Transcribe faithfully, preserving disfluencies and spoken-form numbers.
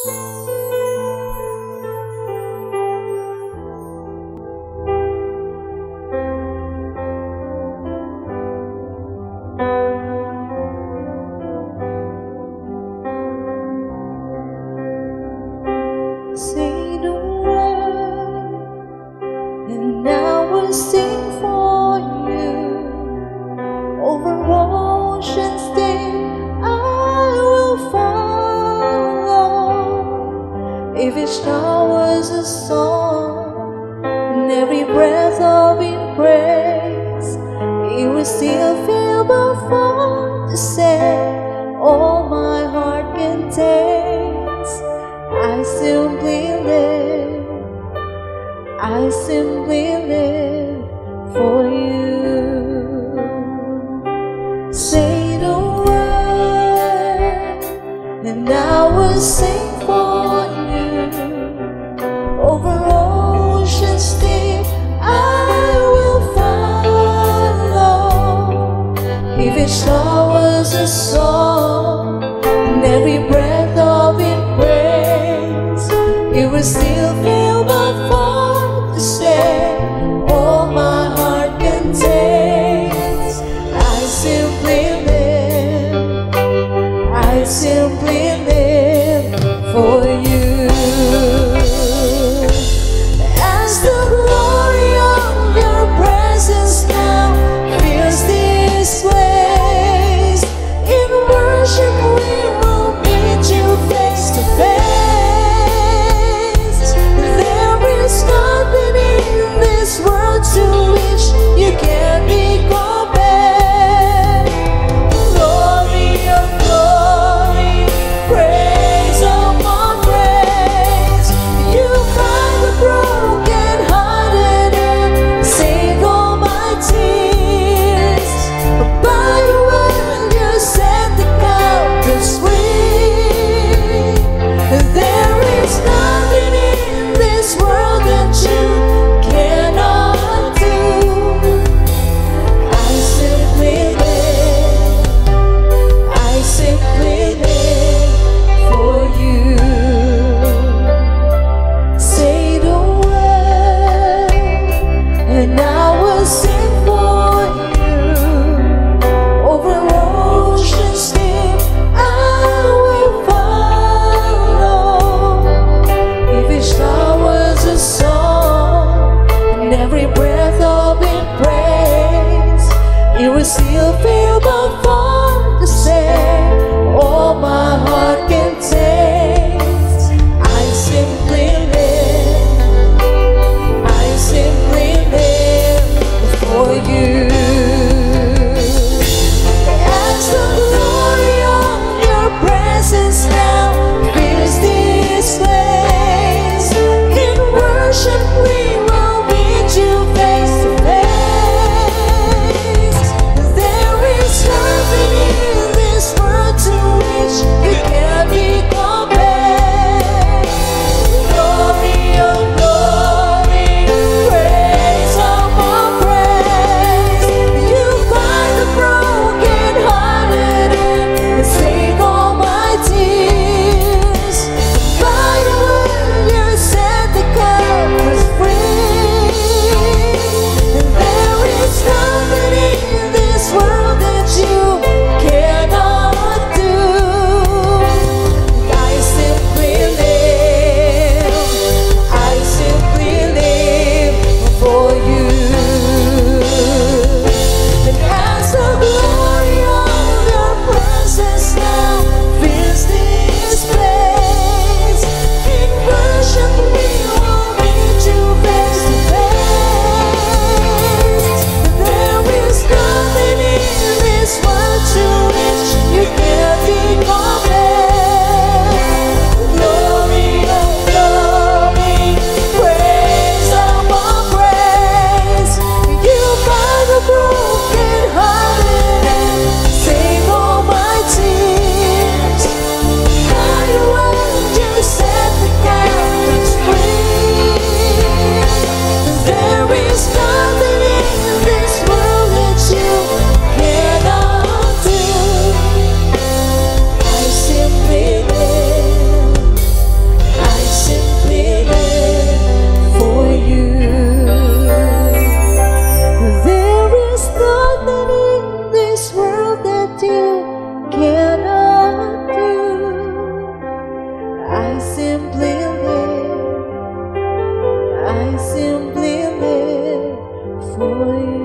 Say the word, and I will sing for you. Over oceans deep, I will follow. If it showers a song, and every breath of it praise, it will still feel before to say, all my heart can taste. I simply live, I simply live for you. Say the word, and I will sing for you. Over oceans deep, I will follow. If it showers a song, and every breath of it praise, it will still feel before to say, all my heart can taste. I simply live, I simply live for you. As the glory of your presence now fills this place, in worship we will meet you face to face. for you.